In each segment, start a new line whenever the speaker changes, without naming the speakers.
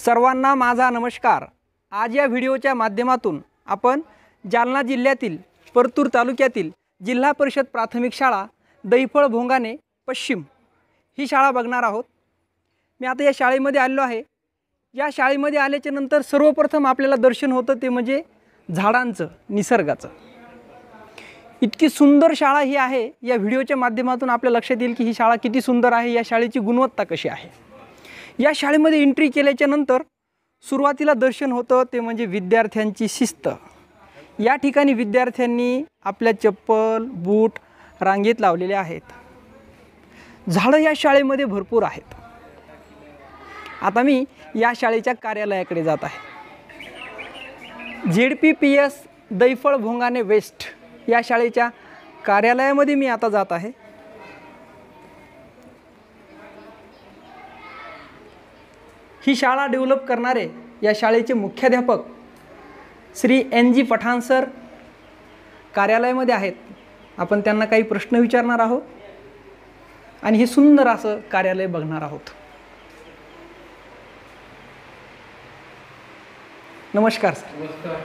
सर्वांना माझा नमस्कार। आज या व्हिडिओच्या माध्यमातून आपण जालना जिल्ह्यातील परतूर तालुक्यातील जिल्हा परिषद प्राथमिक शाळा दैफळ भोंगाणे पश्चिम ही शाळा बघणार आहोत। मी आता या शाळेमध्ये आलो आहे। या शाळेमध्ये आल्याच्या नंतर सर्वप्रथम आपल्याला दर्शन होतं ते म्हणजे झाडांचं, निसर्गाचं। इतकी सुंदर शाळा ही आहे। या व्हिडिओच्या माध्यमातून आपल्या लक्षात येईल की ही शाळा किती सुंदर आहे, या शाळेची गुणवत्ता कशी आहे। या शाळेमध्ये एंट्री केल्याच्या नंतर सुरुवातीला दर्शन होतं ते म्हणजे विद्यार्थ्यांची शिस्त। या ठिकाणी विद्यार्थ्यांनी आपल्या चप्पल, बूट रांगेत लावलेले आहेत। झाडं या शाळेमध्ये भरपूर आहेत। आता मी या शाळेच्या कार्यालयाकडे जात आहे। ZPPS दैफळ भोंगाणे वेस्ट या शाळेच्या कार्यालयामध्ये मी आता जात आहे। ही शाळा डेव्हलप करणारे या शाळेचे मुख्याध्यापक श्री NG पठाण सर कार्यालयामध्ये आहेत। आपण त्यांना काही प्रश्न विचारणार आहोत आणि हे सुंदर असं कार्यालय बघणार आहोत। नमस्कार सर।
नमस्कार।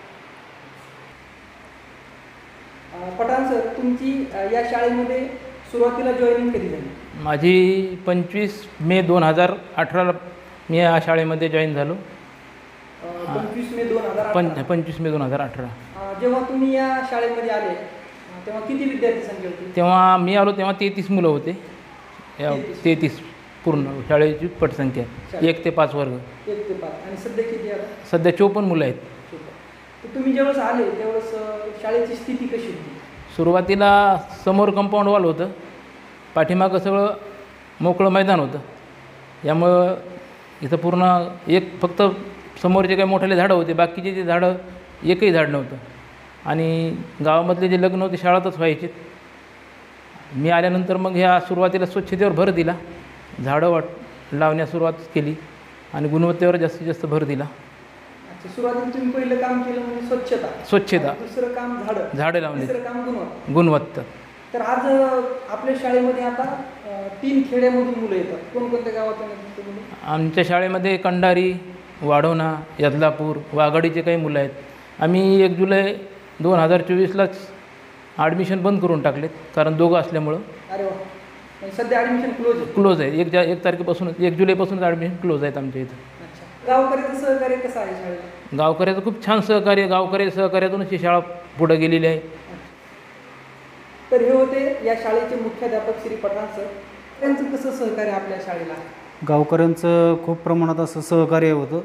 पठाण सर, तुमची या शाळेमध्ये सुरुवातीला जॉईनिंग कधी झाली?
माझी 25 मे 2018 मी या शाळेमध्ये जॉईन झालो।
25 मे 2018।
25 मे 2018।
जेव्हा तुम्ही या शाळेमध्ये आले तेव्हा किती विद्यार्थी संख्या होती?
तेव्हा मी आलो तेव्हा 33 मुलं होते। 33 पूर्ण शाळेची पटसंख्या 1 ते 5 वर्ग।
1 ते 5। आणि सध्या किती आहे?
सध्या 54 मुलं आहेत।
तर तुम्ही ज्यावेळेस आले त्यावेळेस शाळेची स्थिती कशी होती?
सुरुवातीला समोर कंपाऊंड वॉल होतं, पाठीमागं सगळं मोकळं मैदान होतं। यामुळं इथं पूर्ण फक्त समोरचे काही मोठे झाडं होते, बाकीचे जे झाडं एकही झाड नव्हतं। आणि गावामधले जे लग्न होते शाळेतच व्हायचे। मी आल्यानंतर मग ह्या सुरुवातीला स्वच्छतेवर भर दिला, झाडं लावण्यास सुरुवात केली आणि गुणवत्तेवर जास्तीत जास्त भर दिला।
सुरुवातीला तुम्ही पहिलं काम केलं म्हणजे स्वच्छता, दुसरं काम झाडं लावणे, तिसरं काम
गुणवत्ता।
तर आज आपल्या शाळेमध्ये आता 3 खेड्यामधून मुलं येतात। कोणकोणत्या गावातून येतात मुलं?
आमच्या शाळेमध्ये कंडारी, वाढवणा, यदलापूर, वाघाडीचे काही मुलं आहेत। आम्ही 1 जुलै 2024लाच ॲडमिशन बंद करून टाकलेत, कारण दोघं असल्यामुळं।
अरे वा, सध्या ॲडमिशन क्लोज आहे?
1 तारखेपासूनच 1 जुलैपासूनच ॲडमिशन क्लोज आहेत आमच्या इथं।
गावकऱ्याचं सहकार्य कसं आहे शाळेला?
गावकऱ्याचं खूप छान सहकार्य, गावकरी सहकार्यातूनच ही शाळा पुढे गेलेली आहे।
तर हे होते या शाळेचे मुख्याध्यापक श्री पठाण सर। त्यांचं कसं सहकार्य आपल्या शाळेला?
गावकऱ्यांचं खूप प्रमाणात असं सहकार्य होतं।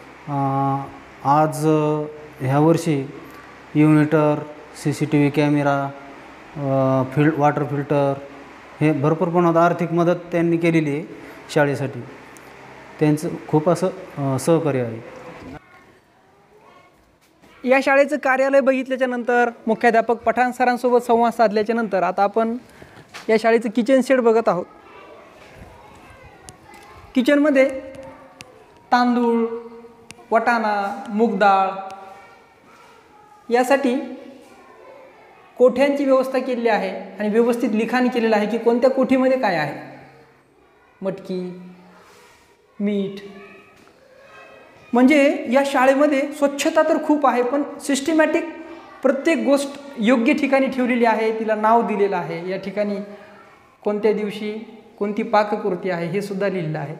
आज ह्या वर्षी युनिटर, CCTV कॅमेरा, वॉटर फिल्टर हे भरपूर प्रमाणात आर्थिक मदत त्यांनी केलेली आहे शाळेसाठी। त्यांचं खूप असं सहकार्य आहे।
या शाळेचं कार्यालय बघितल्याच्या नंतर, मुख्याध्यापक पठाण सरांसोबत संवाद साधल्याच्या नंतर आता आपण या शाळेचं किचन शेड बघत आहोत। किचनमध्ये तांदूळ, वाटाणा, मूग डाळ यासाठी कोठ्यांची व्यवस्था केलेली आहे आणि व्यवस्थित लिखाण केलेलं आहे की कोणत्या कोठीमध्ये काय आहे। मटकी, मीठ, म्हणजे या शाळेमध्ये स्वच्छता तर खूप आहे, पण सिस्टमॅटिक प्रत्येक गोष्ट योग्य ठिकाणी ठेवलेली आहे, तिला नाव दिलेलं आहे। या ठिकाणी कोणत्या दिवशी कोणती पाककृती आहे हे सुद्धा लिहिलेलं आहे।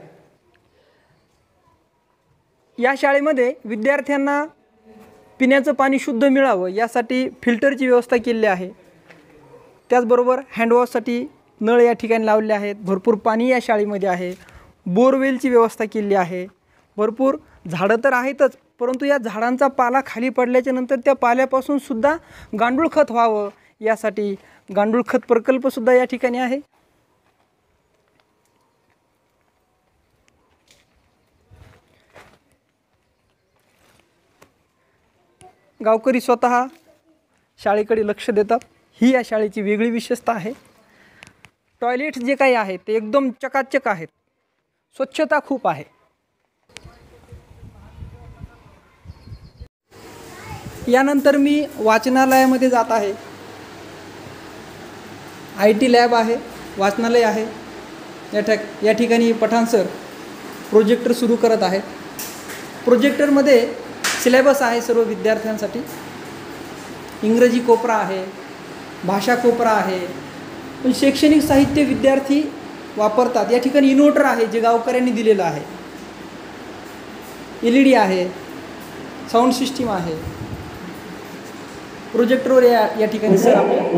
या शाळेमध्ये विद्यार्थ्यांना पिण्याचं पाणी शुद्ध मिळावं यासाठी फिल्टरची व्यवस्था केलेली आहे। त्याचबरोबर हँडवॉशसाठी नळ या ठिकाणी लावलेले आहेत। भरपूर पाणी या शाळेमध्ये आहे। बोरवेलची व्यवस्था केलेली आहे। भरपूर झाडं तर आहेतच, परंतु या झाडांचा पाला खाली पडल्याच्या नंतर त्या पाल्यापासून सुद्धा गांडूळ खत व्हावं यासाठी गांडूळ खत प्रकल्पसुद्धा या ठिकाणी आहे। गावकरी स्वतः शाळेकडे लक्ष देतात, ही या शाळेची वेगळी विशेषता आहे। टॉयलेट्स जे काही आहेत ते एकदम चकाचक आहेत, स्वच्छता खूप आहे। यानंतर मी वाचनालयामध्ये जात आहे। IT लॅब आहे, वाचनालय आहे। या ठिकाणी पठाण सर प्रोजेक्टर सुरू करत आहेत। प्रोजेक्टरमध्ये सिलेबस आहे सर्व विद्यार्थ्यांसाठी. इंग्रजी कोपरा आहे, भाषा कोपरा आहे, पण शैक्षणिक साहित्य विद्यार्थी वापरतात. या ठिकाणी इन्व्हर्टर आहे जे गावकऱ्यांनी दिलेलं आहे. LED आहे, साऊंड सिस्टीम आहे. प्रोजेक्टरवर या ठिकाणी सर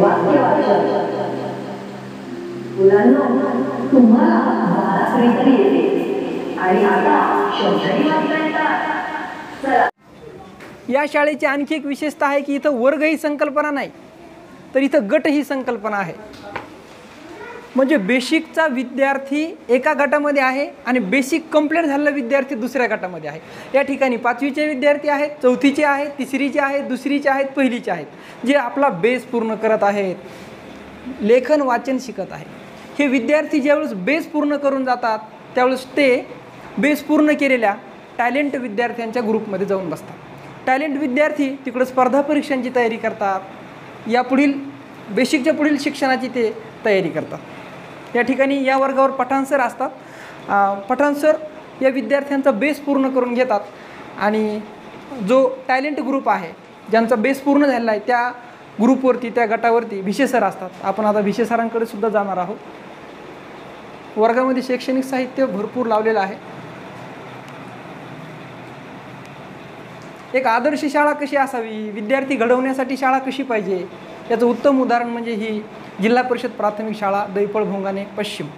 या शाळेची आणखी एक विशेषता आहे की इथं वर्ग ही संकल्पना नाही, तर इथं गट ही संकल्पना आहे. म्हणजे बेसिकचा विद्यार्थी एका गटामध्ये आहे आणि बेसिक कंप्लीट झालेला विद्यार्थी दुसऱ्या गटामध्ये आहे. या ठिकाणी 5वीचे विद्यार्थी आहेत, 4थीचे आहेत, 3रीचे आहेत, 2रीचे आहेत, 1लीचे आहेत, जे आपला बेस पूर्ण करत आहेत, लेखन वाचन शिकत आहे. हे विद्यार्थी ज्यावेळेस बेस पूर्ण करून जातात त्यावेळेस ते बेस पूर्ण केलेल्या टॅलेंट विद्यार्थ्यांच्या ग्रुपमध्ये जाऊन बसतात. टॅलेंट विद्यार्थी तिकडं स्पर्धा परीक्षांची तयारी करतात, या पुढील बेसिकच्या पुढील शिक्षणाची ते तयारी करतात. या ठिकाणी या वर्गावर पठाण सर असतात. पठाण सर या विद्यार्थ्यांचा बेस पूर्ण करून घेतात आणि जो टॅलेंट ग्रुप आहे ज्यांचा बेस पूर्ण झालेला आहे त्या ग्रुपवरती, त्या गटावरती भिशे सर असतात. आपण आता भिशे सरांकडे सुद्धा जाणार आहोत. वर्गामध्ये शैक्षणिक साहित्य भरपूर लावलेलं आहे. एक आदर्श शाळा कशी असावी, विद्यार्थी घडवण्यासाठी शाळा कशी पाहिजे, याचं उत्तम उदाहरण म्हणजे ही जिल्हा परिषद प्राथमिक शाळा दैफळ भोंगाणे पश्चिम.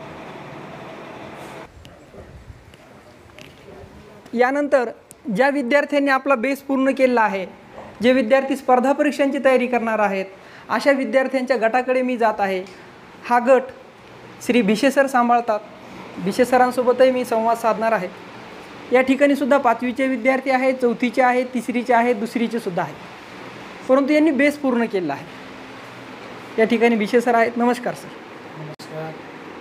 यानंतर ज्या विद्यार्थ्यांनी आपला बेस पूर्ण केलेला आहे, जे विद्यार्थी स्पर्धा परीक्षांची तयारी करणार आहेत, अशा विद्यार्थ्यांच्या गटाकडे मी जात आहे. हा गट श्री भिशे सर सांभाळतात. भिशे सरांसोबतही मी संवाद साधणार आहे. या ठिकाणी सुद्धा 5वीचे विद्यार्थी आहेत, 4थीचे आहेत, 3रीचे आहेत, 2रीचे सुद्धा आहेत, परंतु यांनी बेस पूर्ण केलेला आहे. या ठिकाणी भिशे सर आहेत. नमस्कार सर.
नमस्कार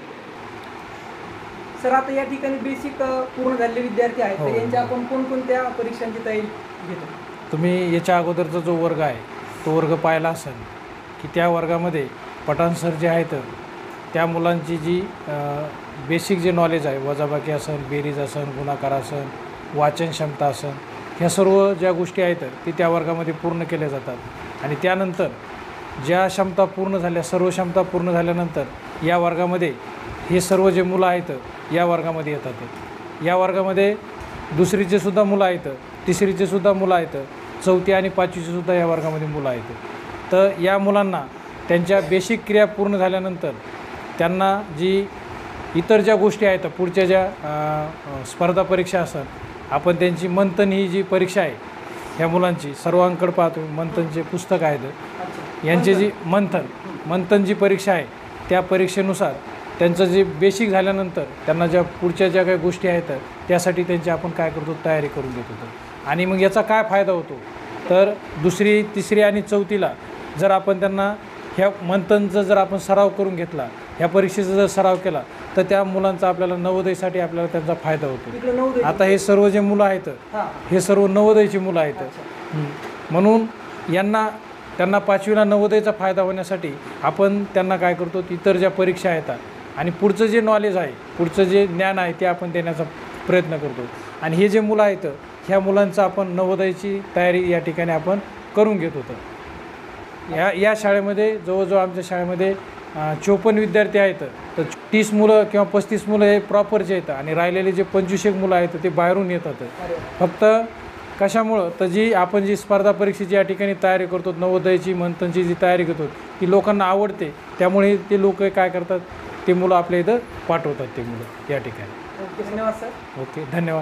सर. आता या ठिकाणी बेसिक पूर्ण झालेले विद्यार्थी आहेत, तर यांच्या आपण कोणकोणत्या परीक्षांची तयारी घेतो?
तुम्ही याच्या अगोदरचा जो वर्ग आहे तो वर्ग पाहिला असेल की त्या वर्गामध्ये पठाण सर जे आहेत त्या मुलांची जी बेसिक जे नॉलेज आहे, वजाबाकी असेल, बेरीज असेल, गुणाकार असेल, वाचन क्षमता असेल, ह्या सर्व ज्या गोष्टी आहेत ती त्या वर्गामध्ये पूर्ण केल्या जातात. आणि त्यानंतर ज्या क्षमता पूर्ण झाल्या, सर्व क्षमता पूर्ण झाल्यानंतर या वर्गामध्ये हे सर्व जे मुलं आहेत या वर्गामध्ये येतात. या वर्गामध्ये 2रीचे सुद्धा मुलं आहेत, 3रीचे सुद्धा मुलं आहेत, 4थी आणि 5वीचे सुद्धा या वर्गामध्ये मुलं आहेत. तर या मुलांना त्यांच्या बेसिक क्रिया पूर्ण झाल्यानंतर त्यांना जी इतर ज्या गोष्टी आहेत, पुढच्या ज्या स्पर्धा परीक्षा असतात, आपण त्यांची मंथन ही जी परीक्षा आहे ह्या मुलांची सर्वांकडे पाहतो, मंथनचे पुस्तक आहेत, यांची जी मंथन जी परीक्षा आहे त्या परीक्षेनुसार त्यांचं जे बेसिक झाल्यानंतर त्यांना ज्या पुढच्या ज्या काही गोष्टी आहेत त्यासाठी त्यांची आपण काय करतो, तयारी करून देत होतो. आणि मग याचा काय फायदा होतो तर 2री, 3री आणि 4थीला जर आपण त्यांना ह्या मंथनचा जर आपण सराव करून घेतला, ह्या परीक्षेचा जर सराव केला तर त्या मुलांचा आपल्याला नवोदयसाठी आपल्याला त्यांचा फायदा होतो. आता हे सर्व जे मुलं आहेत हे सर्व नवोदयची मुलं आहेत. म्हणून त्यांना 5वीला नवोदयचा फायदा होण्यासाठी आपण त्यांना काय करतो, इतर ज्या परीक्षा आहेत आणि पुढचं जे नॉलेज आहे, पुढचं जे ज्ञान आहे ते आपण देण्याचा प्रयत्न करतो. आणि हे जे मुलं आहेत ह्या मुलांचं आपण नवोदयाची तयारी या ठिकाणी आपण करून घेत होतो. या शाळेमध्ये जवळजवळ आमच्या शाळेमध्ये 54 विद्यार्थी आहेत. तर 30 मुलं किंवा 35 मुलं हे प्रॉपरचे आहेत आणि राहिलेले जे 25 मुलं आहेत ते बाहेरून येतात. फक्त कशामुळं तर आपण जी स्पर्धा परीक्षेची या ठिकाणी तयारी करतो, नवोदयाची मंथनची जी तयारी करतो ती लोकांना आवडते, त्यामुळे ते लोक काय करतात, ते मुलं आपल्या इथं पाठवतात ते मुलं या ठिकाणी.
धन्यवाद सर.
ओके, धन्यवाद.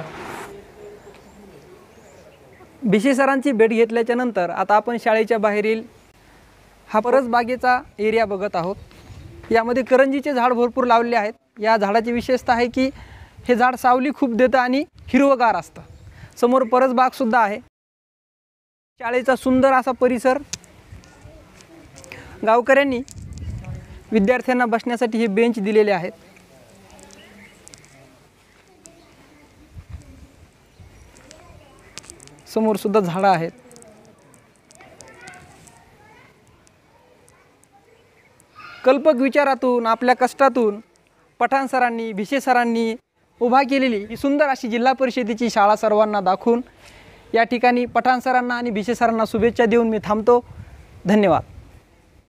भिशे सरांची भेट घेतल्याच्या नंतर आता आपण शाळेच्या बाहेरील हा परसबागेचा एरिया बघत आहोत. यामध्ये करंजीचे झाड भरपूर लावलेले आहेत. या झाडाची विशेषता आहे की हे झाड सावली खूप देतं आणि हिरवगार असतं. समोर परसबागसुद्धा आहे. शाळेचा सुंदर असा परिसर. गावकऱ्यांनी विद्यार्थ्यांना बसण्यासाठी हे बेंच दिलेले आहेत. समोर सुद्धा झाडं आहेत. कल्पक विचारातून, आपल्या कष्टातून पठाण सरांनी, भिशे सरांनी उभा केलेली ही सुंदर अशी जिल्हा परिषदेची शाळा सर्वांना दाखवून या ठिकाणी पठाण सरांना आणि भिसे सरांना शुभेच्छा देऊन मी थांबतो. धन्यवाद.